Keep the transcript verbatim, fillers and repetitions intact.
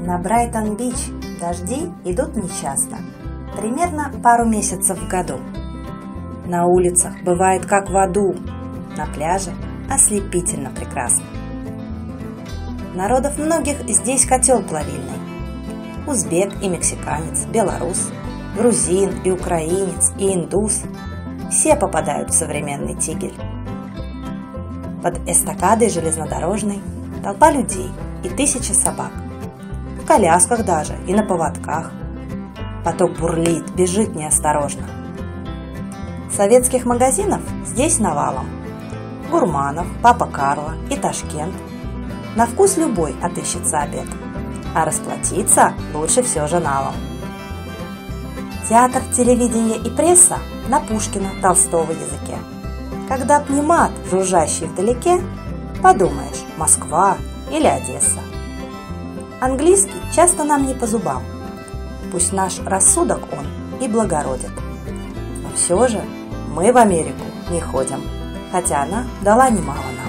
На Брайтон-Бич дожди идут нечасто, примерно пару месяцев в году. На улицах бывает как в аду, на пляже ослепительно прекрасно. Народов многих здесь котел плавильный. Узбек и мексиканец, белорус, грузин и украинец и индус – все попадают в современный Тигель. Под эстакадой железнодорожной толпа людей и тысячи собак. В колясках даже и на поводках. Поток бурлит, бежит неосторожно. Советских магазинов здесь навалом. Гурманов, Папа Карло и Ташкент. На вкус любой отыщется обед. А расплатиться лучше все же налом. Театр, телевидение и пресса на Пушкина, Толстого языке. Когда пневмат, жужжащий вдалеке, подумаешь, Москва или Одесса. Английский часто нам не по зубам. Пусть наш рассудок он и благороден. Но все же мы в Америку не ходим, хотя она дала немало нам.